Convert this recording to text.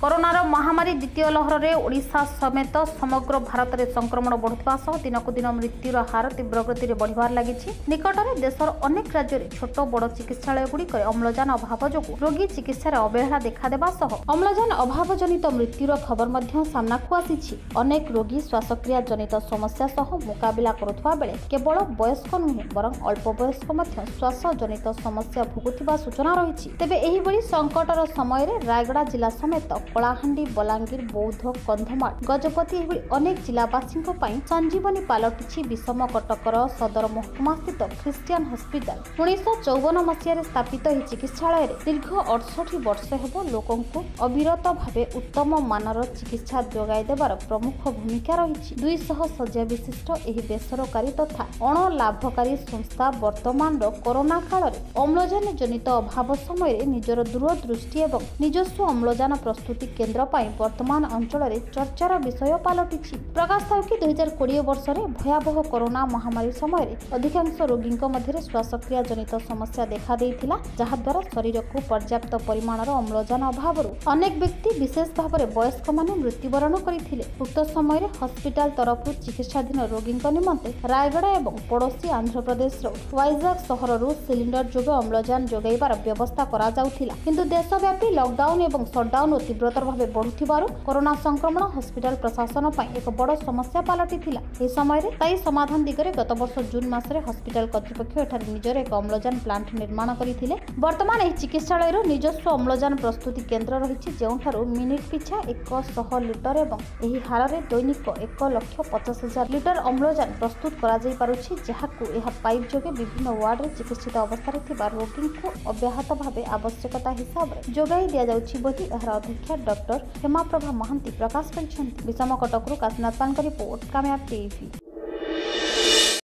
कोरोनार महामारी द्वितीय लहर में ओडिशा समेत समग्र भारत में संक्रमण बढ़ुवा दिनक दिन मृत्युर हार तीव्र गति में बढ़िबार लगी। निकट में देशर अनेक राज्य में छोट बड़ चिकित्सालय गुड़िक अम्लजान अभाव जो रोगी चिकित्सार अवहेला देखादेवा अम्लजान अभाव जनित मृत्युर खबर सामना को आसी। अनेक रोगी श्वासक्रिया जनित समस्या सह मुकाबिला करुवा बेले केवल वयस्क नुहे बरं अल्प वयस्क श्वास जनित समस्या भोगुवा सूचना रही। तेबे एहिभଳି संकटर समय रायगड़ा जिला समेत कलाहांडी बलांगीर बौद्ध कंधमाल गजपति एहिभଳି अनेक जिलावासी संजीवनी पालटिछि षमकटकर सदर महकुमा स्थित ख्रिस्टियान हस्पिटाल। 1954 मसीह स्थापित यह चिकित्सालय दीर्घ 68 वर्ष हेब लोकों अविरत भावे उत्तम मानर चिकित्सा जोगाई देवार प्रमुख भूमिका रही। 200 शଯ୍ୟା विशिष्ट यह बेसरकारी तथा अणलाभकारी संस्था वर्तमान कोरोना काल में अम्लजान जनित अभाव समय निजर दूरदृष्टि एवं निजस्व अम्लजान प्रस्तुति केन्द्र वर्तमान अंचल में चर्चार विषय पलटि। प्रकाश था कि 2020 वर्ष में भयावह कोरोना महामारी समय अधिकांश रोगी मध्य श्वासक्रिया जनित समस्या देखा देइथिला, जहाद्वारा शरीर को पर्याप्त परिमाणर अम्लजान अभाव अनेक व्यक्ति विशेष भाव में वयस्क माने मृत्युवरण करथिले। उक्त समय हस्पिटाल तरफ चिकित्साधीन रोगी निमंते रायगड़ा एवं पड़ोशी आंध्र प्रदेश वाइजाग सहर सिलिंडर जोग अम्लजान जोगाइबार व्यवस्था करा जाउथिला। किंतु देशव्यापी लॉकडाउन एवं शटडाउन तीव्रतर भाव बढ़ुथिबारु कोरोना संक्रमण हस्पिटाल प्रशासन पर एक बड़ समस्या पलटिथिला। एही समय ताई समाधान दिगरे गत वर्ष जून मासरे हस्पिटाल कर्तृपक्ष एठारे निजर एक अम्लजान प्लांट निर्माण करथिले। वर्तमान एही चिकित्सालयर निजस्व अम्लजान प्रस्तुति केन्द्र रहिछि, जेउठारु मिनिट पिछा 100 लिटर एवं एही हारे दैनिक 1,50,000 लिटर अम्लजान प्रस्तुत करा जाई पारुछि, जहाकु एहा पाइप जोगे विभिन्न वार्ड रे चिकित्सित अवस्था थिबा रोगी को अव्याहत भावे आवश्यकता हिसाब रे जोगाई दिया जाउछि बोली एहार अध्यक्ष डॉक्टर हेमाप्रभा महांती प्रकाश करिसेंति। षमकटकरू काशीनाथ पानकर रिपोर्ट कामयाब टीवी।